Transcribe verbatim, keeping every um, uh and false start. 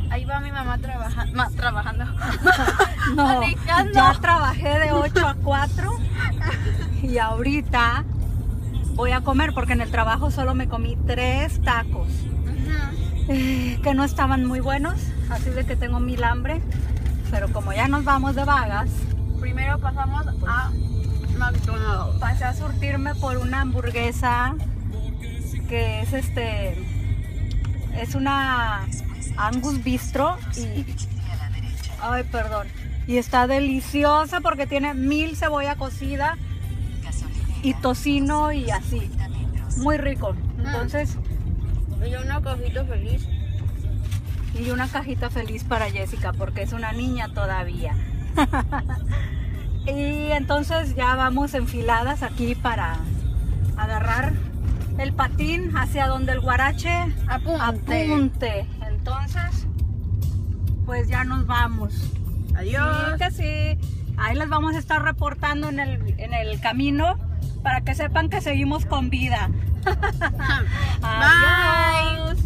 Ahí va mi mamá trabaja, ma, trabajando. No, Manejando. ya trabajé de ocho a cuatro y ahorita voy a comer porque en el trabajo solo me comí tres tacos Ujú. eh, que no estaban muy buenos, así de que tengo mil hambre, pero como ya nos vamos de vagas, Primero pasamos a McDonald's. pasé a surtirme por una hamburguesa que es este, es una Angus Bistro y, ay perdón, y está deliciosa porque tiene mil cebolla cocida y tocino y así, muy rico. Entonces, Y una cajita feliz. y una cajita feliz para Jessica porque es una niña todavía. Y entonces ya vamos enfiladas aquí para agarrar el patín hacia donde el guarache Apunte. apunte. Entonces, pues ya nos vamos. Adiós. Sí, que sí. Ahí les vamos a estar reportando en el, en el camino para que sepan que seguimos con vida. Bye. Adiós.